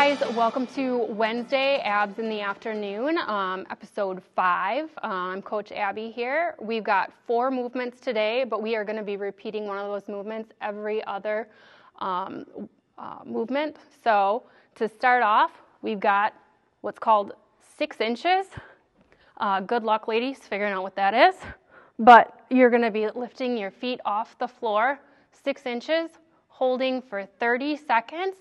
guys, welcome to Wednesday Abs in the Afternoon, episode 5. I'm Coach Abby here. We've got 4 movements today, but we are going to be repeating one of those movements every other movement. So to start off, we've got what's called 6 inches. Good luck, ladies, figuring out what that is. But you're going to be lifting your feet off the floor 6 inches, holding for 30 seconds.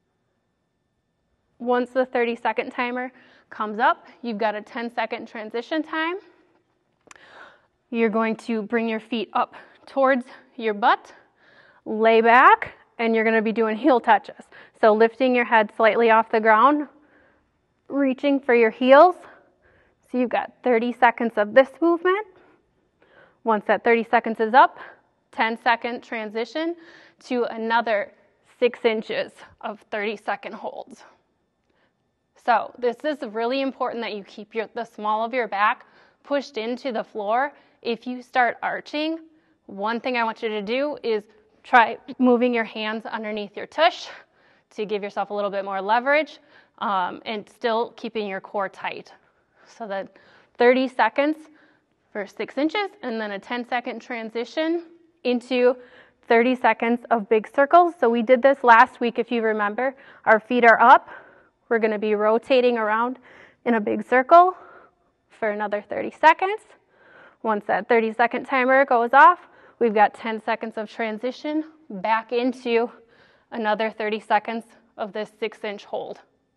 Once the 30-second timer comes up, you've got a 10-second transition time. You're going to bring your feet up towards your butt, lay back, and you're going to be doing heel touches. So lifting your head slightly off the ground, reaching for your heels. So you've got 30 seconds of this movement. Once that 30 seconds is up, 10-second transition to another 6 inches of 30-second holds. So this is really important that you keep the small of your back pushed into the floor. If you start arching, one thing I want you to do is try moving your hands underneath your tush to give yourself a little bit more leverage and still keeping your core tight. So that 30 seconds for 6 inches and then a 10-second transition into 30 seconds of big circles. So we did this last week, if you remember. Our feet are up. We're going to be rotating around in a big circle for another 30 seconds. Once that 30-second timer goes off, we've got 10 seconds of transition back into another 30 seconds of this 6-inch hold.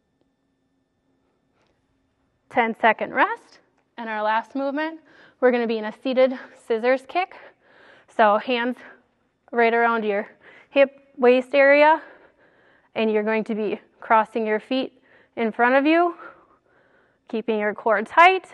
10-second rest. And our last movement, we're going to be in a seated scissors kick. So hands right around your hip, waist area, and you're going to be crossing your feet in front of you, keeping your core tight,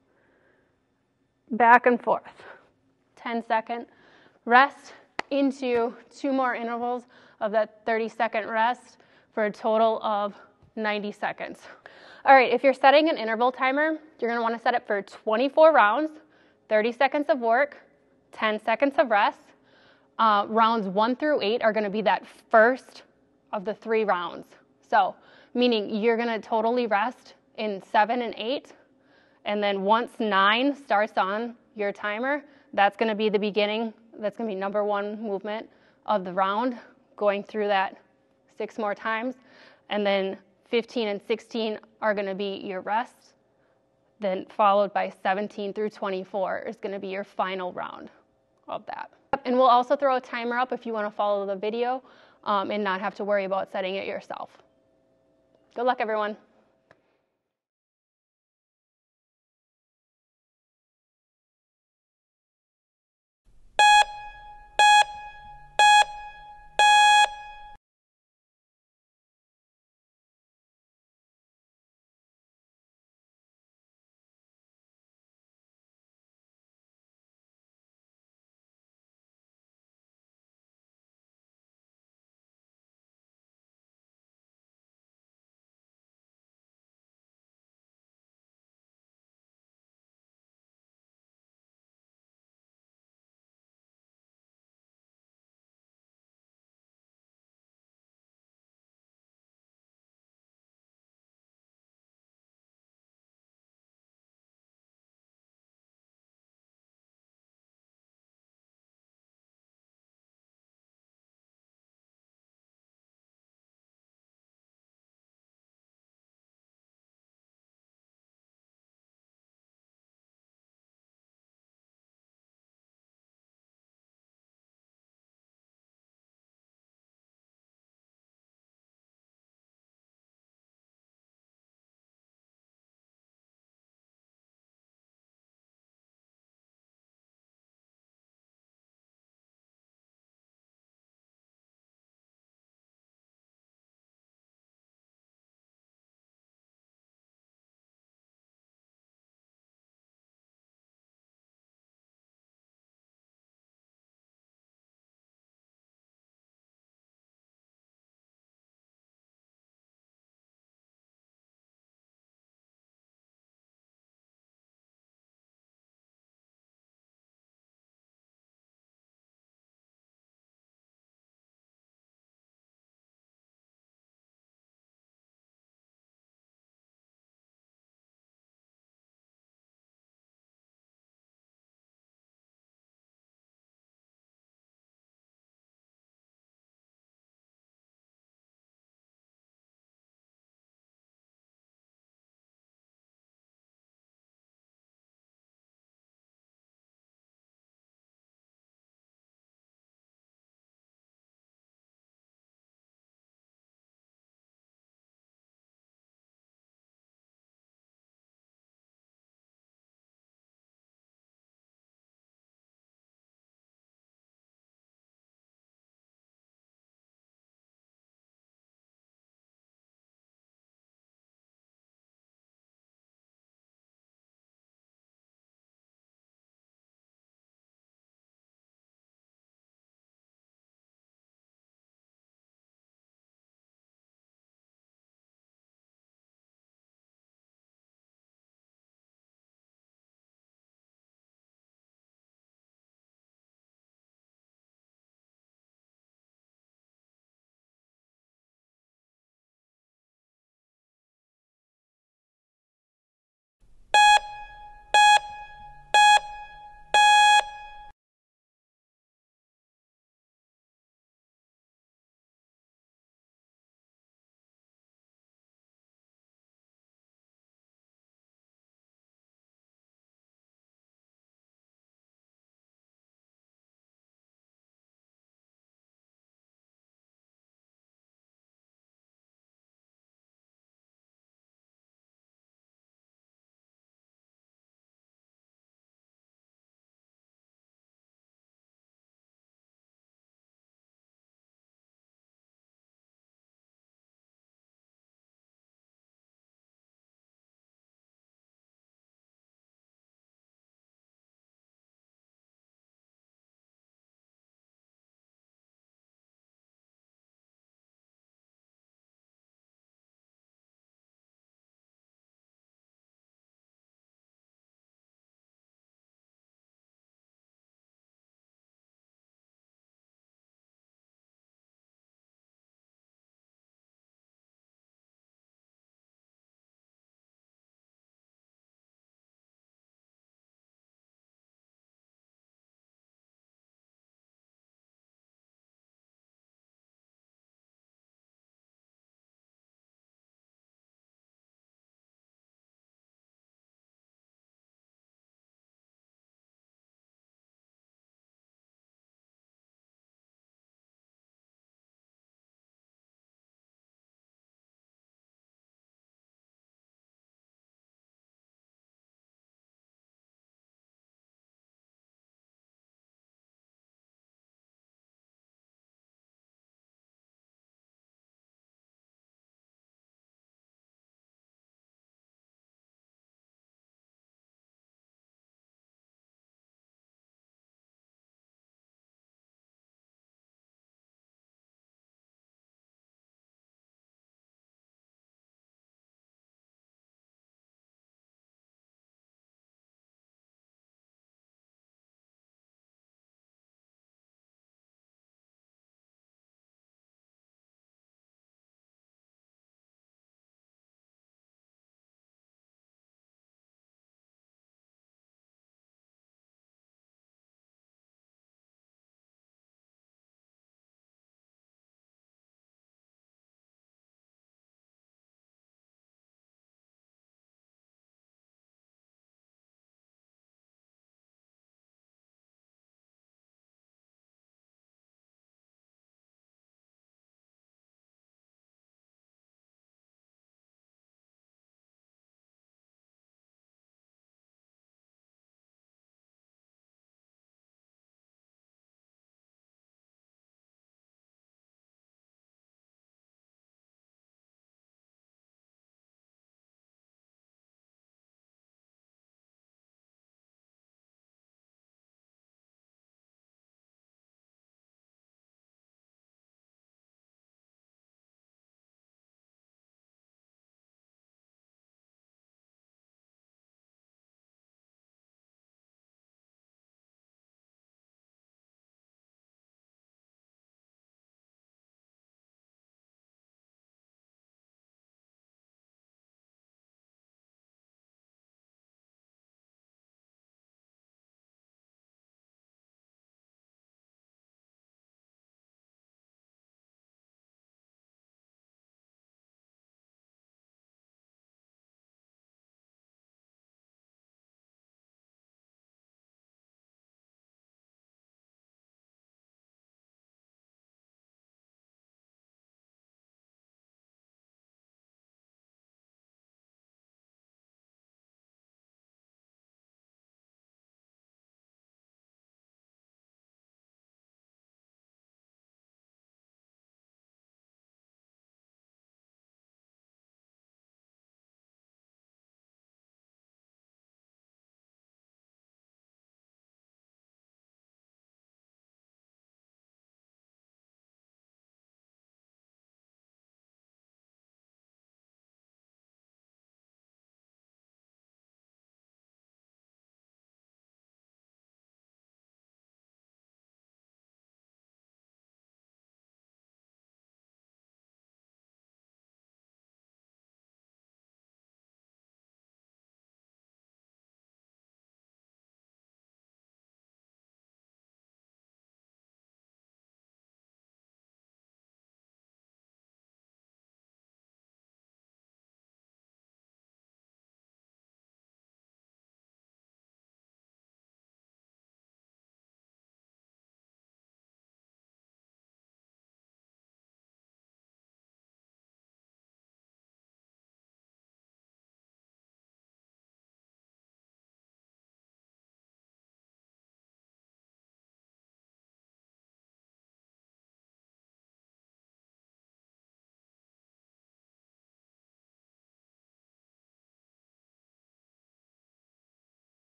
back and forth. 10-second rest into 2 more intervals of that 30-second rest for a total of 90 seconds. All right, if you're setting an interval timer, you're going to want to set it for 24 rounds, 30 seconds of work, 10 seconds of rest. Rounds 1 through 8 are going to be that first of the 3 rounds. So, meaning you're going to totally rest in 7 and 8. And then once 9 starts on your timer, that's going to be the beginning. That's going to be number 1 movement of the round, going through that 6 more times. And then 15 and 16 are going to be your rest. Then followed by 17 through 24 is going to be your final round of that. And we'll also throw a timer up if you want to follow the video and not have to worry about setting it yourself. Good luck, everyone.